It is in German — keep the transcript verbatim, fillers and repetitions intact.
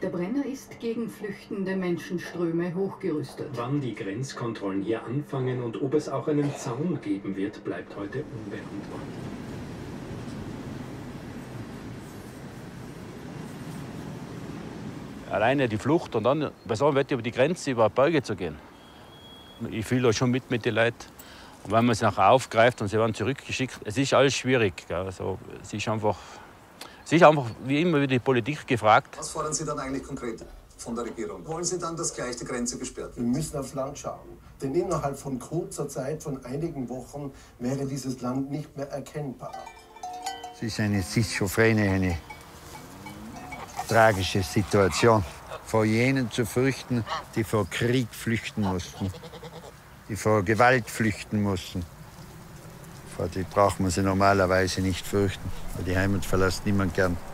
Brenner ist gegen flüchtende Menschenströme hochgerüstet. Wann die Grenzkontrollen hier anfangen und ob es auch einen Zaun geben wird, bleibt heute unbeantwortet. Alleine die Flucht und dann bei so einem Wetter über die Grenze, über Berge zu gehen. Ich fühle da schon mit mit den Leuten. Und wenn man sie nachher aufgreift und sie werden zurückgeschickt, es ist alles schwierig. Also, es ist einfach, es ist einfach wie immer wieder die Politik gefragt. Was fordern Sie dann eigentlich konkret von der Regierung? Wollen Sie dann, dass gleich die Grenze gesperrt wird? Wir müssen aufs Land schauen. Denn innerhalb von kurzer Zeit, von einigen Wochen, wäre dieses Land nicht mehr erkennbar. Es ist eine schizophrene, eine tragische Situation. Vor jenen zu fürchten, die vor Krieg flüchten mussten, die vor Gewalt flüchten mussten. Vor die braucht man sie normalerweise nicht fürchten, weil die Heimat verlässt niemand gern.